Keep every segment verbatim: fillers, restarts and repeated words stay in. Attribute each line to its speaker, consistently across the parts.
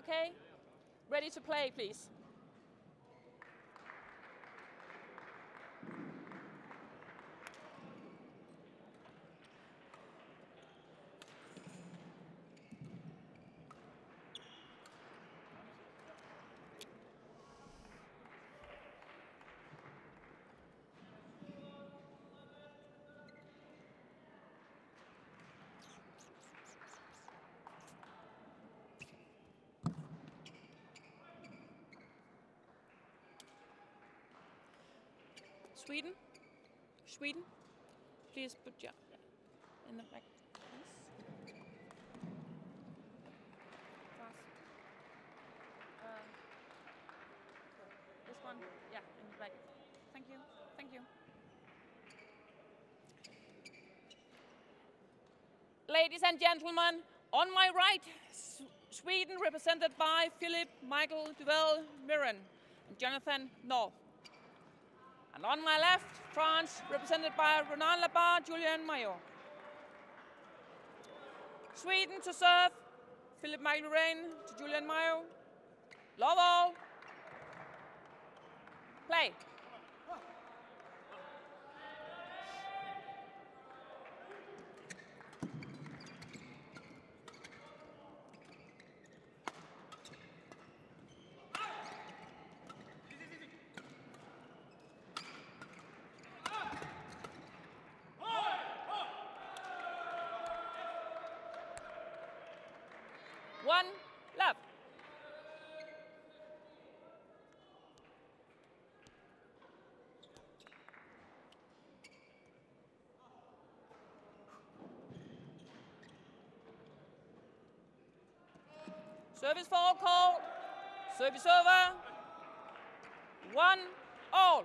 Speaker 1: Okay? Ready to play, please. Sweden, Sweden, please put your in the back, please. Fast. Uh, this one, yeah, in the back. Thank you, thank you. Ladies and gentlemen, on my right, S Sweden represented by Philip Michael Duvel Myhren and Jonathan Nordh. And on my left, France, represented by Ronan Labar, Julian Maio. Sweden to serve, Philip Michael Myhren to Julian Maio. Love all. Play. One, love. Service fall call. Service over. One, all.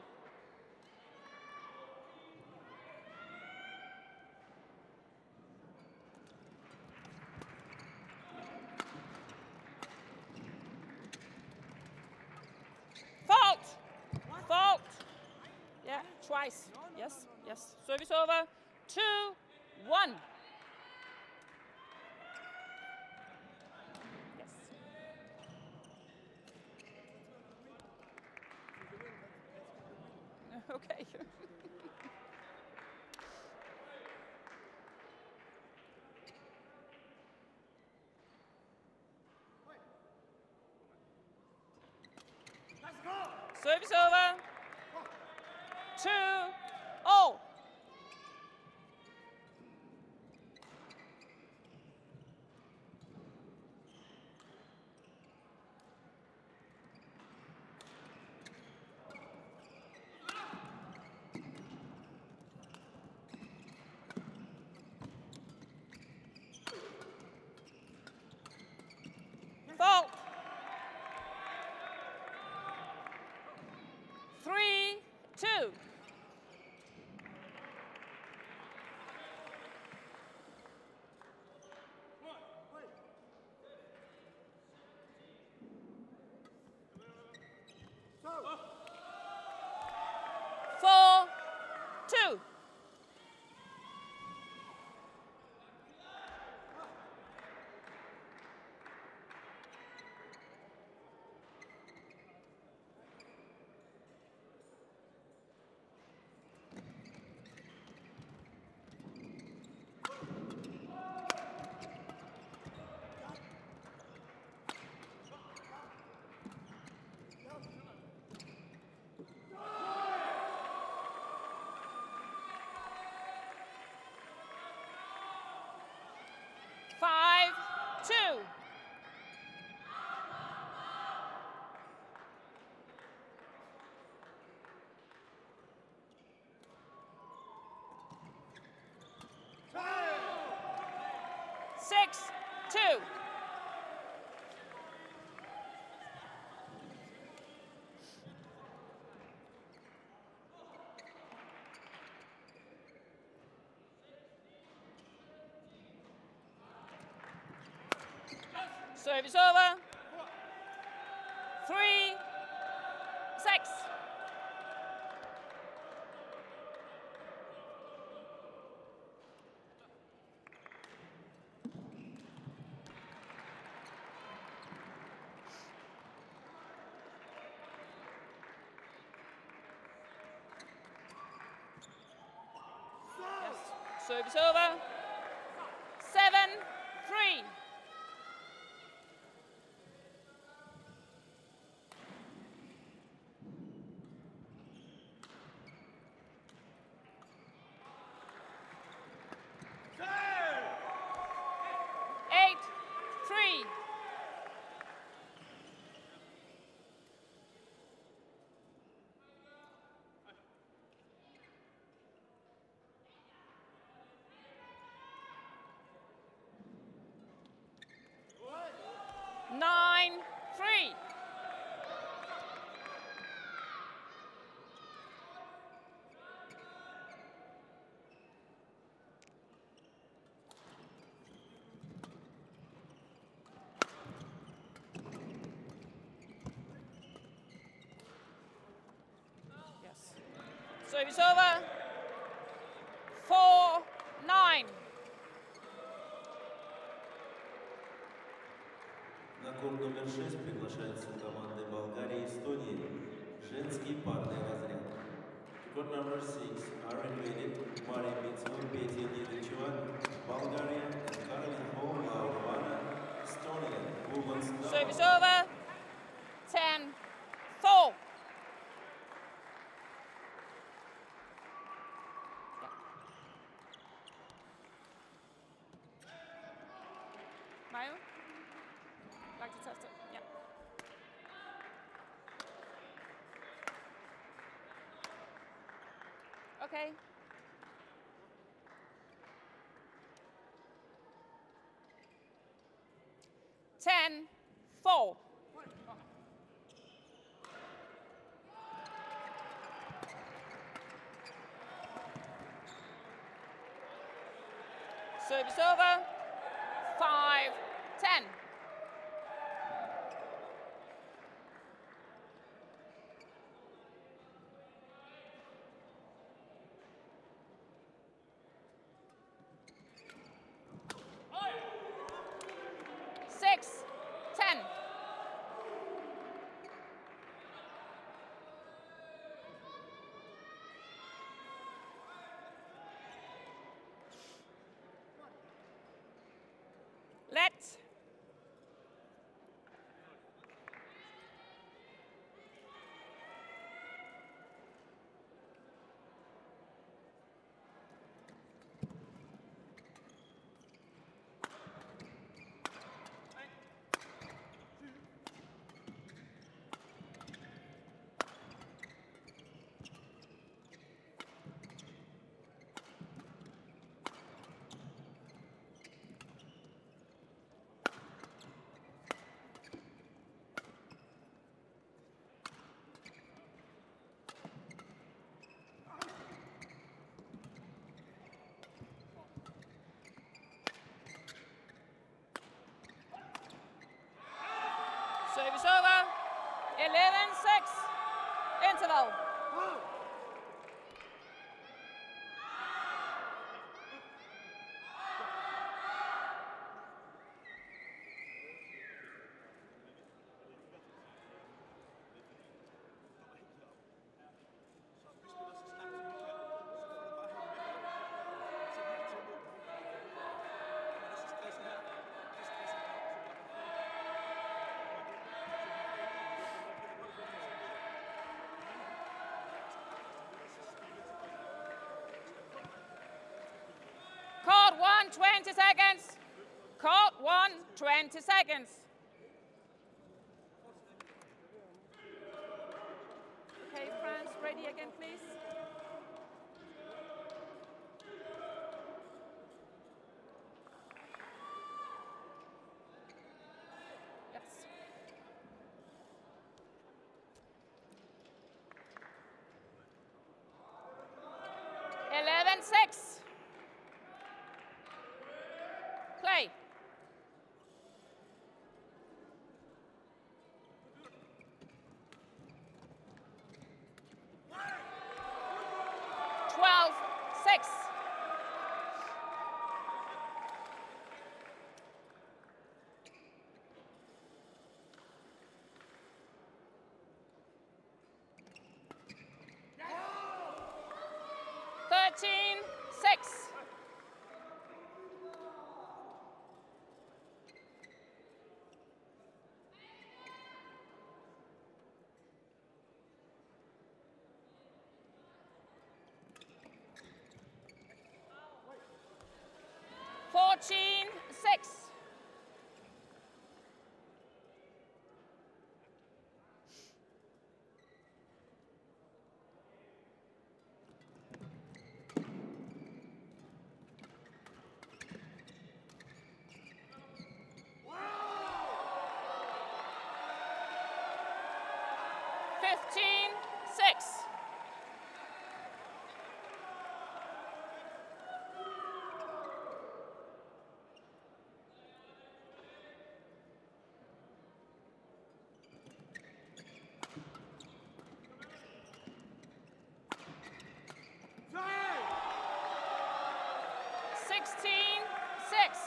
Speaker 1: Fault! Fault! Yeah, twice. Yes, yes. Service over. Two, one. Yes. Okay. Service over. Two, all. Fault. Three, two. Four, two. Five, two. Six, two. Service over. Three, six. Service over. Seven, three. Eight, three. Nine, three. Yes. Service over. Four, nine.
Speaker 2: На корт номер шесть приглашается команды Болгарии и Эстонии. Женский парный разряд. Court number six are invited Mario Mitsu, Petya Nedacheva, Bulgaria, and Caroline Hall, Labar, Estonia. Women's double.
Speaker 1: Service over. Ten, four. Maio? Like to test it? Yeah. Okay. Ten, four. Service over. Five, ten. Six, ten. Let. Service over. Eleven, six. Interval. Court one, twenty seconds. Court one, twenty seconds. Okay, France, ready again, please. Yes. Eleven, six. Play. Twelve, six. Thirteen, six. fifteen six. sixteen six.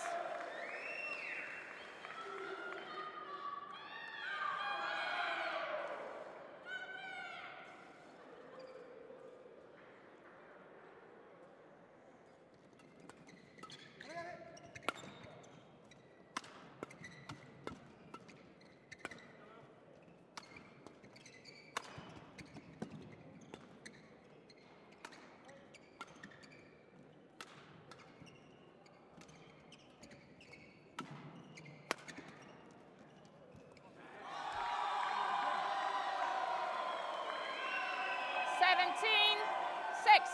Speaker 1: seventeen six.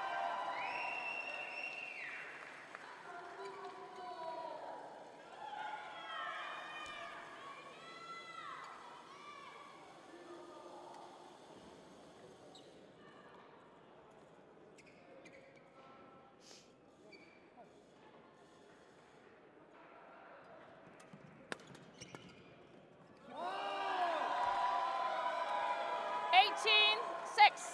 Speaker 1: eighteen six.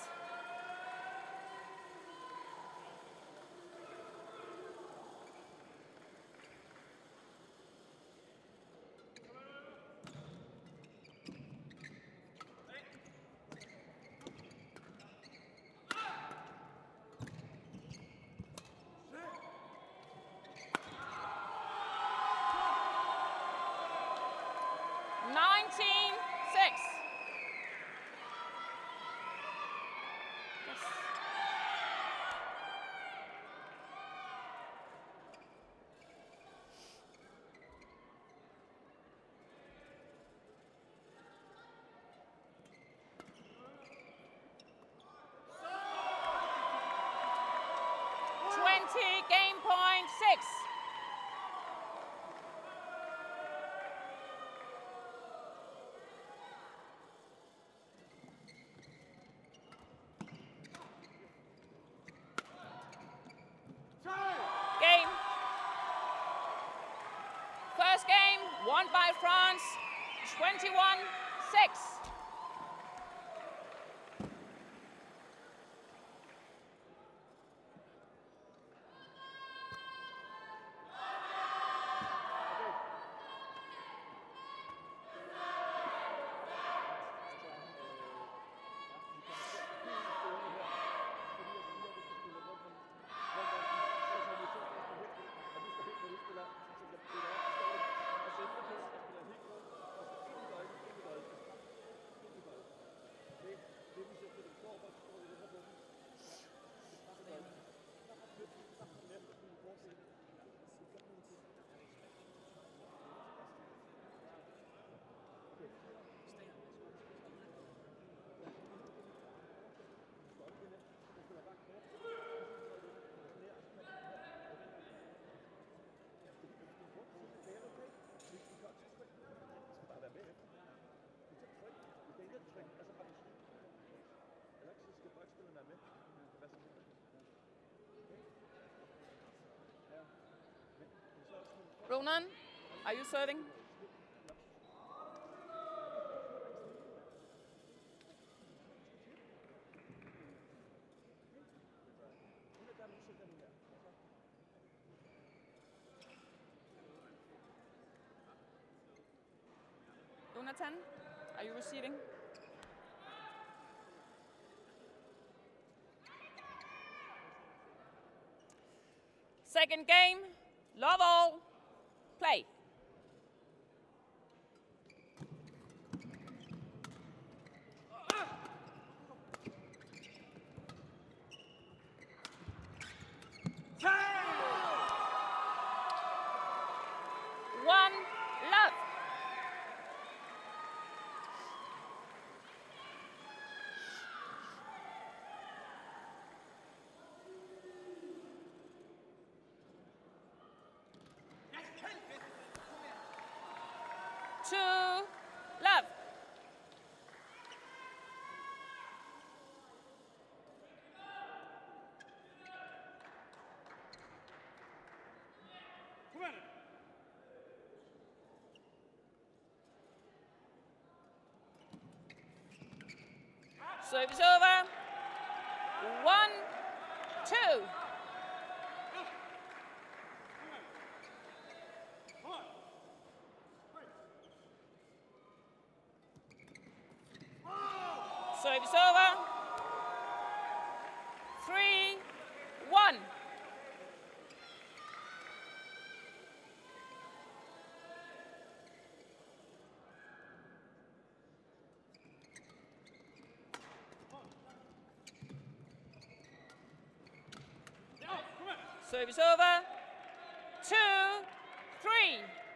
Speaker 1: nineteen six. twenty, game point six. Game. First game won by France, twenty-one six. Ronan, are you serving? Jonathan, are you receiving? Second game, love all, play. One, love. Two, love. Service over. One, two. Service over. Three, one. Service over. Two, three.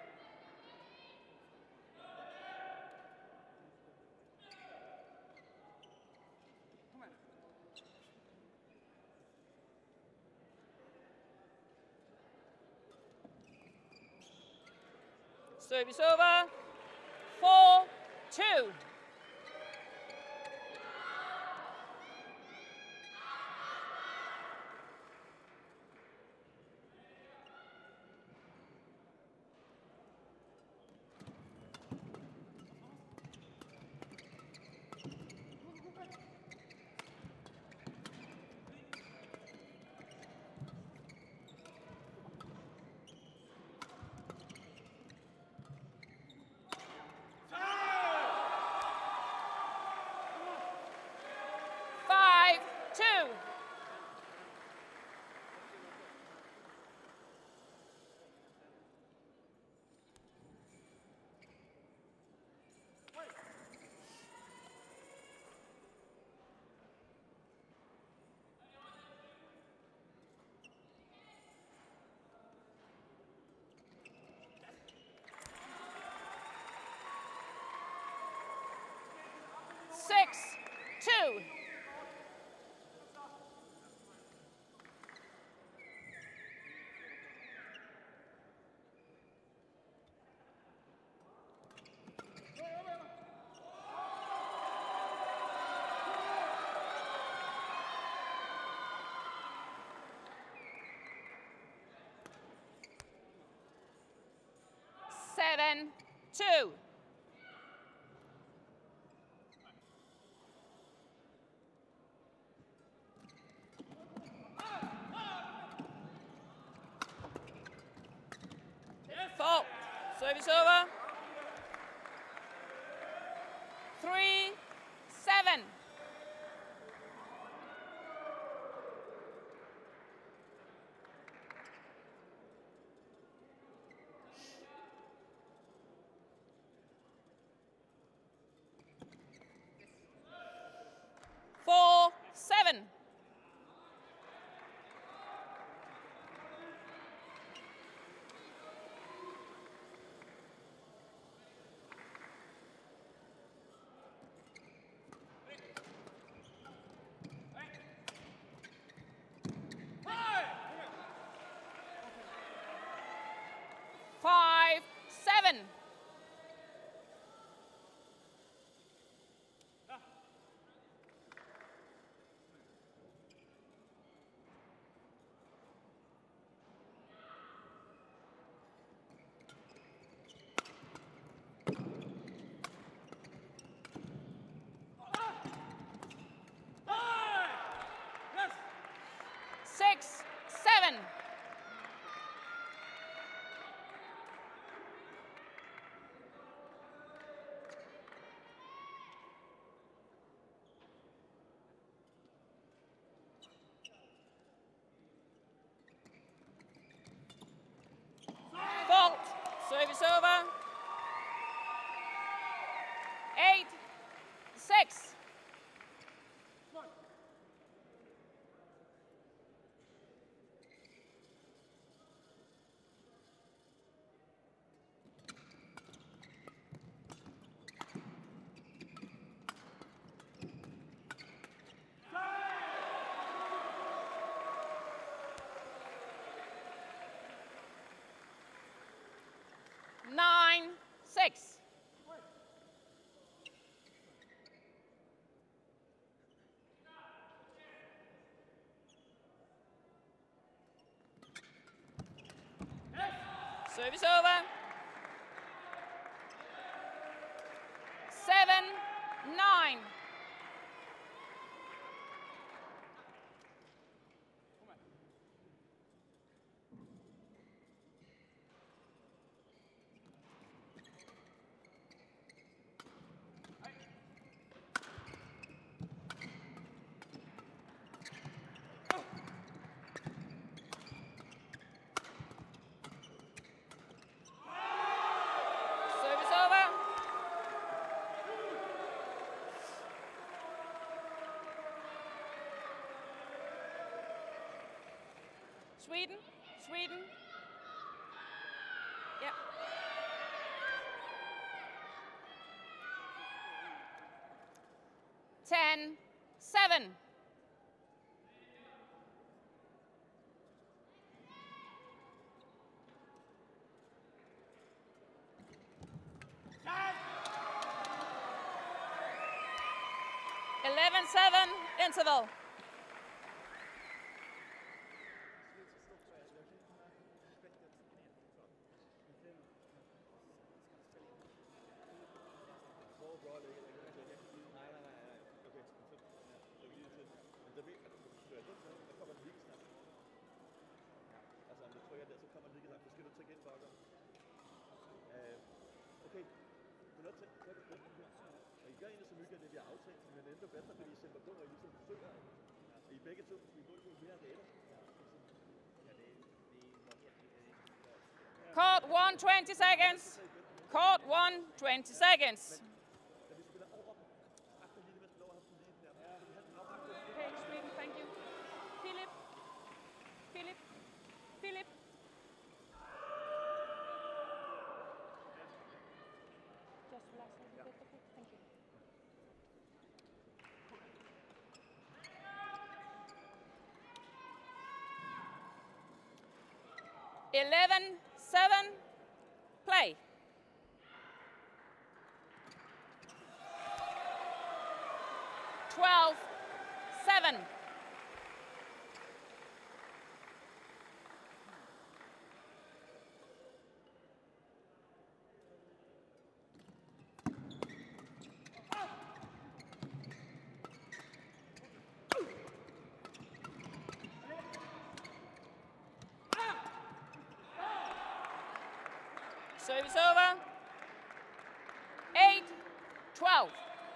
Speaker 1: Service over. Four, two. Five, two. Six, two. Seven, two. Fault. Service over. Three, seven. Four, seven. Five, seven. Six, seven. Fault. Service over. Eight, six. Nine, six. Service over. Seven, nine. Sweden, Sweden. Yeah. Ten, seven. Eleven, seven, interval. Court one, twenty seconds. Court one, twenty seconds. Okay, Sweden, thank you. Philip, Philip, Philip. Just relax a little bit, okay, thank you. Eleven, seven, play. Twelve, seven. Service over. Eight, twelve.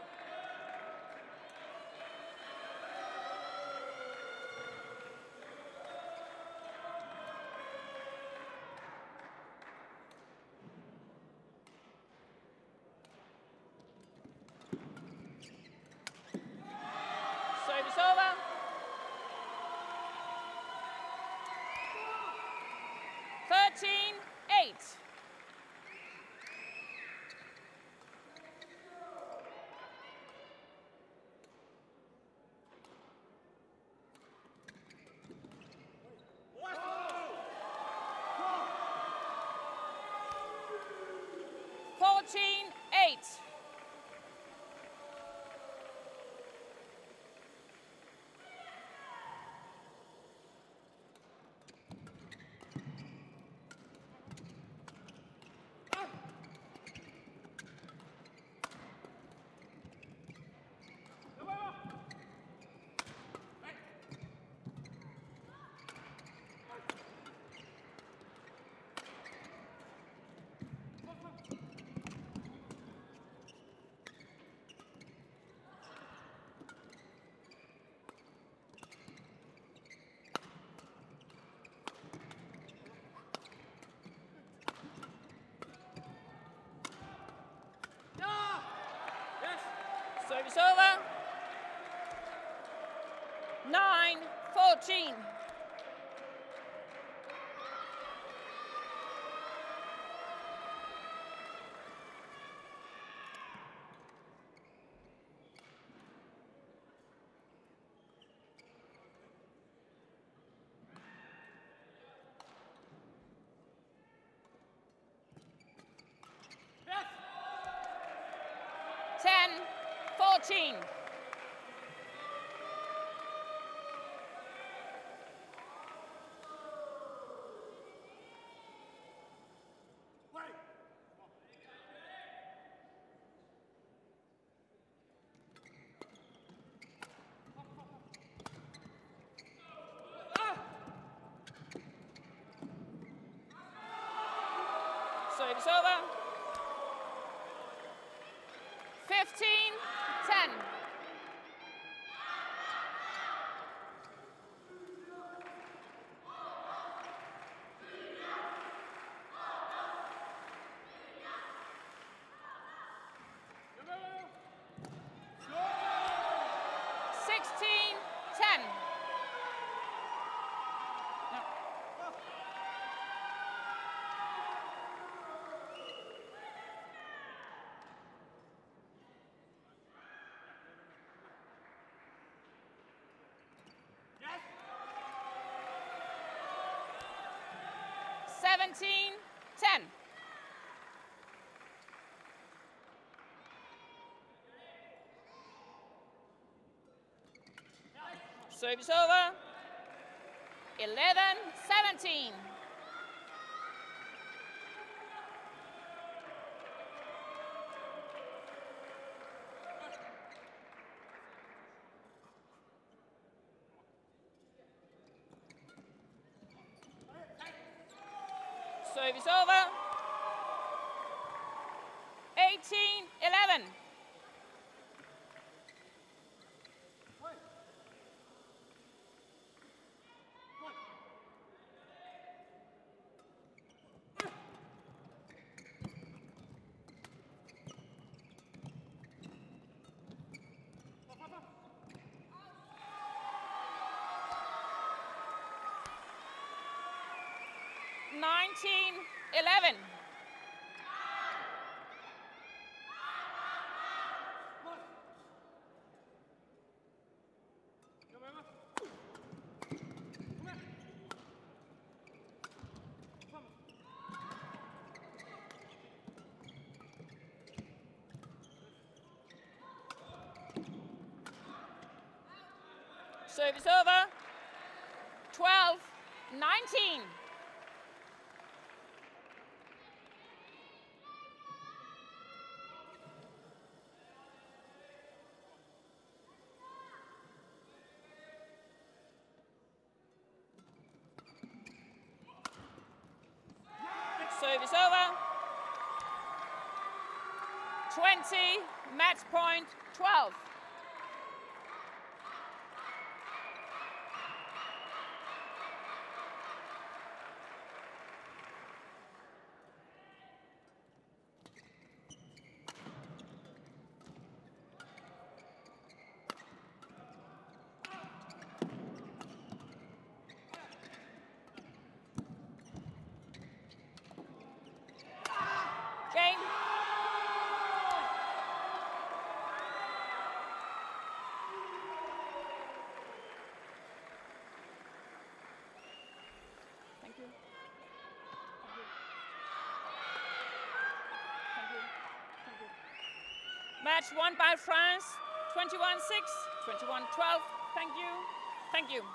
Speaker 1: Service over. Thirteen, eight. Fourteen, eight. Service over. Nine, fourteen. Ten, fourteen. Service over. Fifteen, ten. Sixteen, ten. No. seventeen ten. Service over. eleven seventeen. Service over. eighteen eleven. nineteen eleven. Service over. twelve nineteen. Service over. twenty, match point twelve. Game. Thank you. Thank you. Thank you. Thank you. Match won by France, twenty-one six, twenty-one twelve. Thank you. Thank you.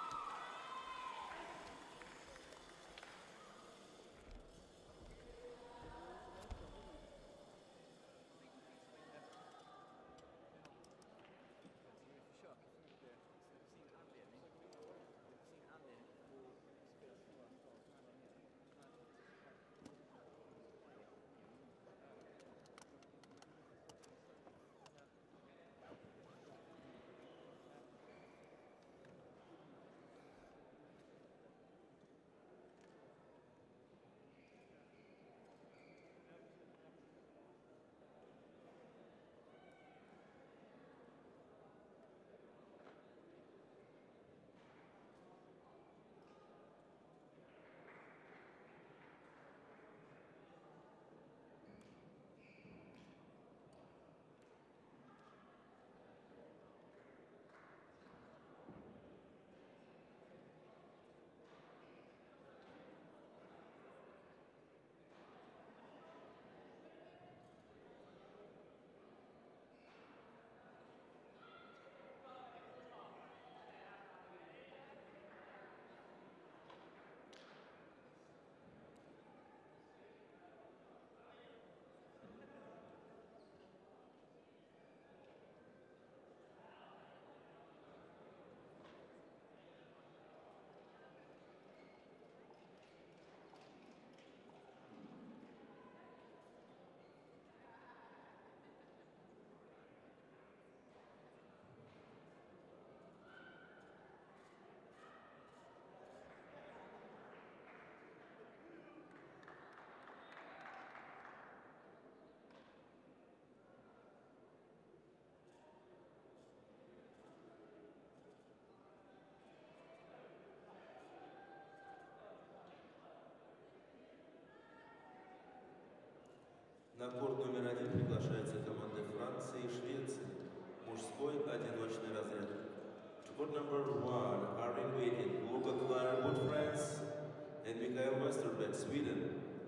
Speaker 2: На корт номер один приглашается команда Франции и Швеции. Мужской одиночный разряд. To court number one are in waiting Luca Clare, France, and Mikael Westerbeck, Sweden.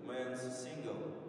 Speaker 2: men's single.